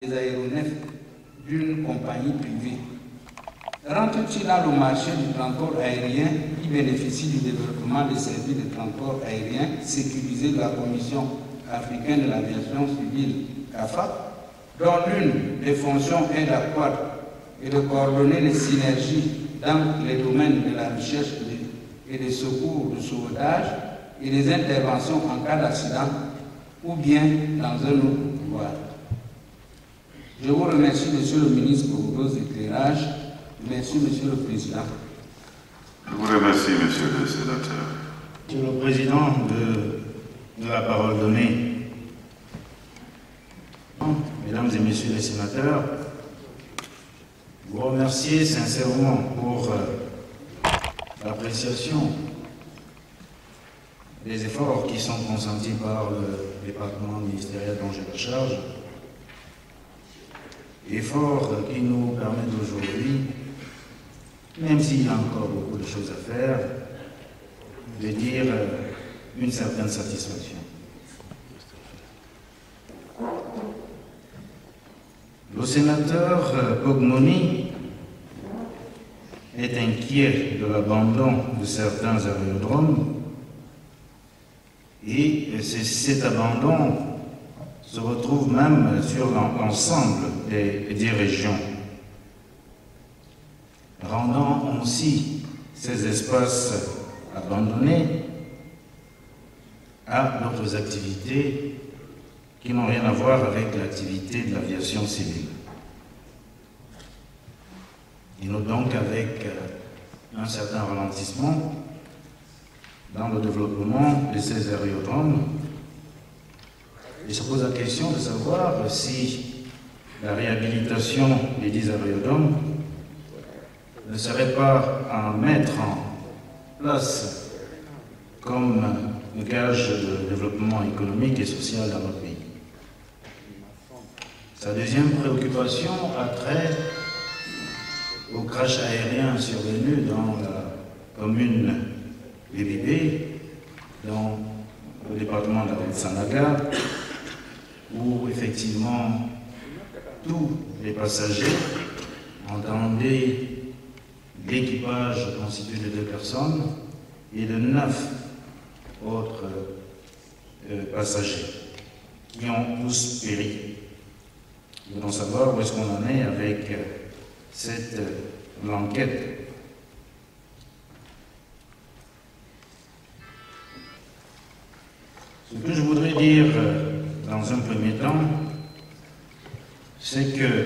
des aéronefs d'une compagnie privée. Rentre-t-il dans le marché du transport aérien qui bénéficie du développement des services de transport aérien sécurisés de la Commission africaine de l'aviation civile CAFA, dont l'une des fonctions est d'accroître et de coordonner les synergies dans les domaines de la recherche et des secours de sauvetage et des interventions en cas d'accident ou bien dans un autre pouvoir. Je vous remercie, Monsieur le ministre, pour vos éclairages. Merci, Monsieur le Président. Je vous remercie, Monsieur le Sénateur. Monsieur le Président, de la parole donnée. Mesdames et Messieurs les sénateurs, vous remercier sincèrement pour l'appréciation des efforts qui sont consentis par le département ministériel dont j'ai la charge, efforts qui nous permettent aujourd'hui, même s'il y a encore beaucoup de choses à faire, de dire une certaine satisfaction. Le sénateur Pogmoni est inquiet de l'abandon de certains aérodromes et cet abandon se retrouve même sur l'ensemble des 10 régions, rendant ainsi ces espaces abandonnés à d'autres activités qui n'ont rien à voir avec l'activité de l'aviation civile. Et nous donc avec un certain ralentissement dans le développement de ces aérodromes. Il se pose la question de savoir si la réhabilitation des 10 aérodromes ne serait pas à mettre en place comme un gage de développement économique et social dans notre pays. Sa deuxième préoccupation a trait au crash aérien survenu dans la commune de Bibé, dans le département de la Sanaga, où effectivement tous les passagers entendaient l'équipage constitué de 2 personnes et de 9 autres passagers qui ont tous péri. Nous voulons savoir où est-ce qu'on en est avec cette enquête. Ce que je voudrais dire dans un premier temps, c'est que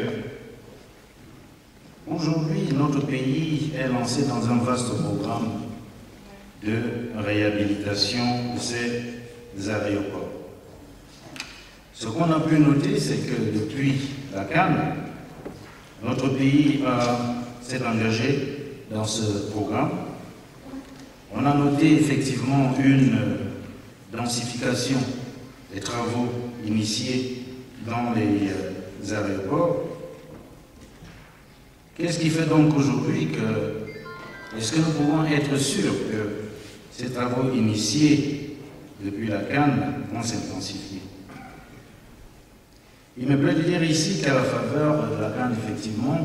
aujourd'hui notre pays est lancé dans un vaste programme de réhabilitation de ces aéroports. Ce qu'on a pu noter, c'est que depuis la Cannes, notre pays s'est engagé dans ce programme. On a noté effectivement une densification des travaux initiés dans les aéroports. Qu'est-ce qui fait donc aujourd'hui est-ce que nous pouvons être sûrs que ces travaux initiés depuis la Cannes vont s'intensifier? Il me plaît de dire ici qu'à la faveur de la Cannes, effectivement,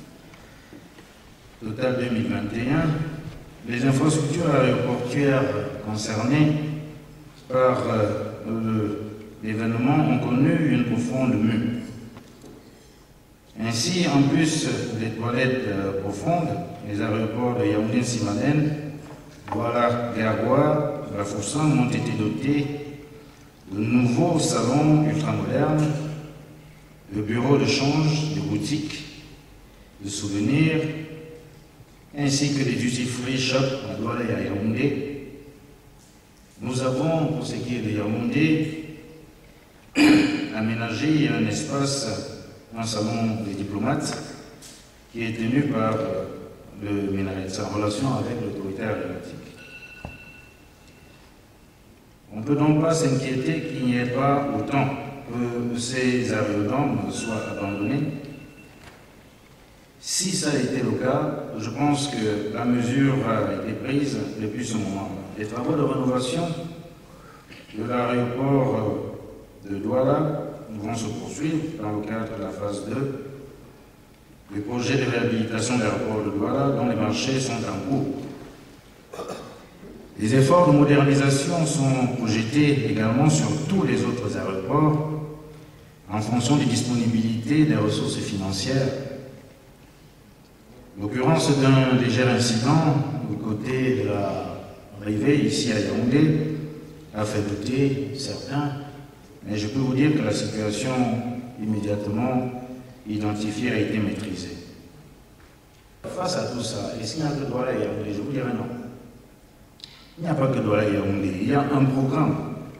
Total 2021, les infrastructures aéroportuaires concernées par l'événement ont connu une profonde mue. Ainsi, en plus des toilettes profondes, les aéroports de Yaoundé-Simadène, Douala-Garoua, Bafoussam ont été dotés de nouveaux salons ultramodernes, de bureaux de change, de boutiques, de souvenirs, ainsi que des duty-free shops à Douala et à Yaoundé. Nous avons, pour ce qui est de Yaoundé, aménagé un espace, un salon des diplomates, qui est tenu par le MENARETS en relation avec l'autorité aéronautique. On ne peut donc pas s'inquiéter qu'il n'y ait pas autant que ces aérodromes soient abandonnés. Si ça a été le cas, je pense que la mesure a été prise depuis ce moment. Les travaux de rénovation de l'aéroport de Douala vont se poursuivre dans le cadre de la phase 2 du projet de réhabilitation de l'aéroport de Douala, dont les marchés sont en cours. Les efforts de modernisation sont projetés également sur tous les autres aéroports en fonction des disponibilités des ressources financières. L'occurrence d'un léger incident du côté de la arrivée ici à Yaoundé a fait douter certains, mais je peux vous dire que la situation immédiatement identifiée a été maîtrisée. Face à tout ça, est-ce qu'il n'y a que Douala et Yaoundé? Je vous dirais non. Il n'y a pas que Douala et Yaoundé. Il y a un programme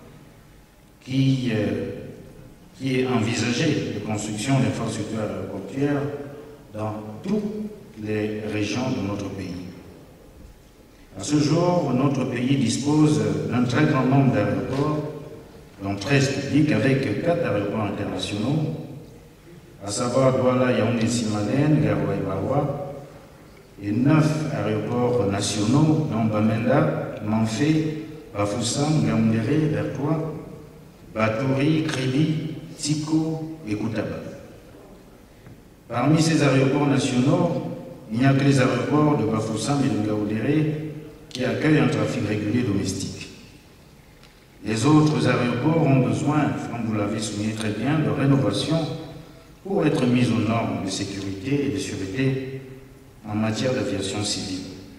qui est envisagé de construction d'infrastructures aéroportuaires dans toutes les régions de notre pays. À ce jour, notre pays dispose d'un très grand nombre d'aéroports, dont 13 publics, avec 4 aéroports internationaux, à savoir Douala, Yaoundé, Simalène, Garoua et Barwa, et 9 aéroports nationaux, dont Bamenda, Manfé, Bafoussam, Gaoundéré, Bertois, Batouri, Kribi, Tiko et Koutaba. Parmi ces aéroports nationaux, il n'y a que les aéroports de Bafoussam et de Gaoundéré qui accueillent un trafic régulier domestique. Les autres aéroports ont besoin, comme vous l'avez souligné très bien, de rénovation pour être mis aux normes de sécurité et de sûreté en matière d'aviation civile.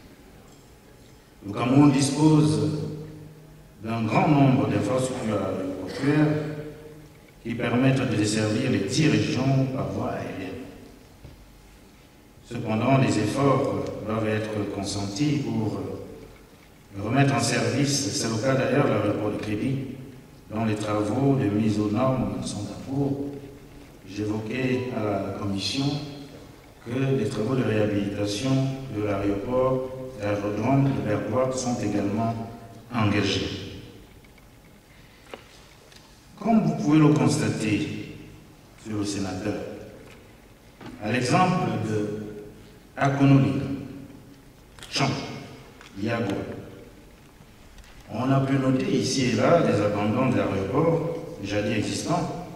Le Cameroun dispose d'un grand nombre d'infrastructures aéroportuaires qui permettent de desservir les 10 régions par voie aérienne. Cependant, les efforts doivent être consentis pour remettre en service, c'est le cas d'ailleurs de l'aéroport de Kribi, dont les travaux de mise aux normes sont en cours. J'évoquais à la commission que les travaux de réhabilitation de l'aérodrome de Bertois sont également engagés. Comme vous pouvez le constater, monsieur le sénateur, à l'exemple de Akonolinga, Champ, Yago, on a pu noter ici et là des abandons d'aéroports jadis existants.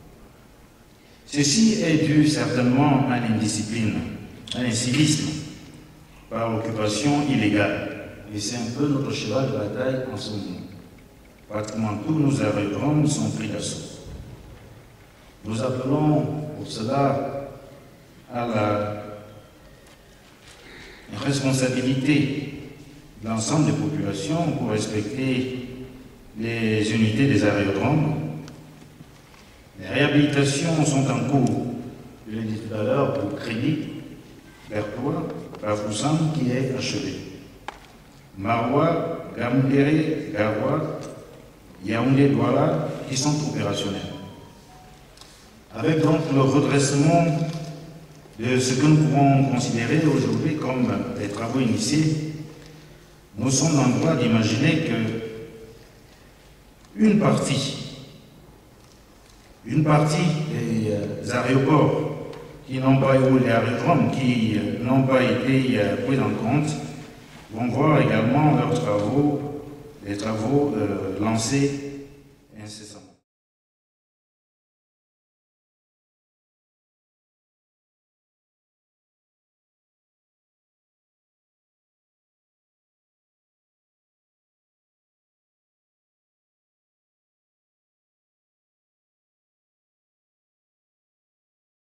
Ceci est dû certainement à l'indiscipline, à l'incivisme, par occupation illégale. Et c'est un peu notre cheval de bataille en ce moment. Pratiquement tous nos aérodromes sont pris d'assaut. Nous appelons pour cela à la responsabilité de l'ensemble des populations pour respecter les unités des aérodromes. Les réhabilitations sont en cours, je l'ai dit tout à l'heure, pour Kribi, Bertois, Bafoussam qui est achevé. Marwa, Gamoundéré, Garoua, Yaoundé, Douala qui sont opérationnels. Avec donc le redressement de ce que nous pouvons considérer aujourd'hui comme des travaux initiés, nous sommes en droit d'imaginer que une partie des aéroports qui n'ont pas, ou les aérodromes qui n'ont pas été pris en compte vont voir également leurs travaux, les travaux lancés